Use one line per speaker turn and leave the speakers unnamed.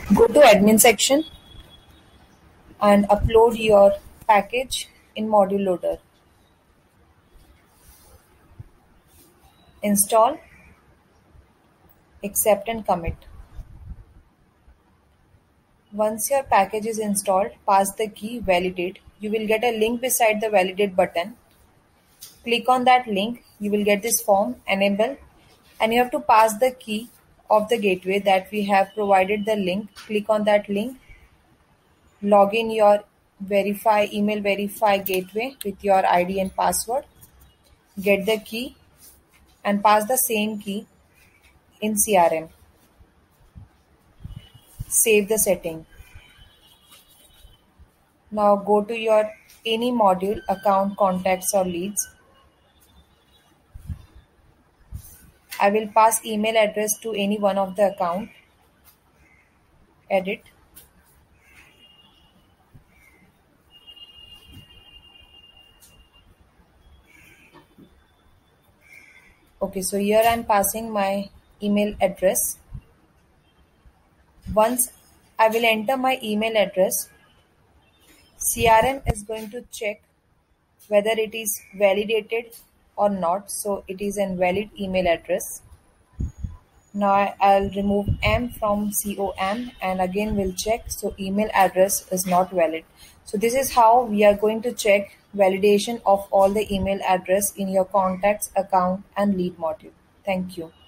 Go to admin section and upload your package in module loader. Install, accept and commit. Once your package is installed, pass the key validate. You will get a link beside the validate button. Click on that link. You will get this form enable and you have to pass the key of the gateway that we have provided the link. Click on that link. Log in your email verify gateway with your ID and password. Get the key and pass the same key in CRM. Save the setting. Now go to your any module, account, contacts or leads. I will pass email address to any one of the account. Edit. Okay, so here I am passing my email address. Once I will enter my email address, CRM is going to check whether it is validated or not. So it is an valid email address. Now I'll remove M from COM and again we'll check. So email address is not valid. So this is how we are going to check validation of all the email address in your contacts, account and lead module. Thank you.